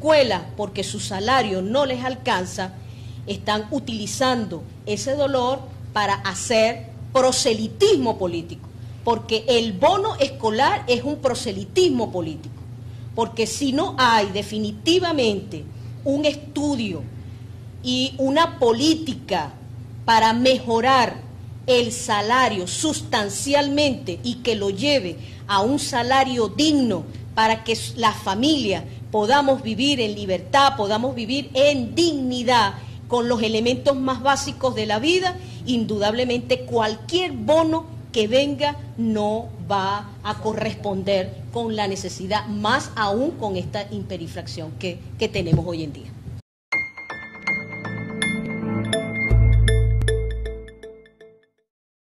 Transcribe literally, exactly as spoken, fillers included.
escuela porque su salario no les alcanza, están utilizando ese dolor para hacer proselitismo político, porque el bono escolar es un proselitismo político, porque si no hay definitivamente un estudio y una política para mejorar el salario sustancialmente y que lo lleve a un salario digno para que las familias podamos vivir en libertad, podamos vivir en dignidad con los elementos más básicos de la vida, indudablemente cualquier bono que venga no va a corresponder con la necesidad, más aún con esta hiperinflación que, que tenemos hoy en día.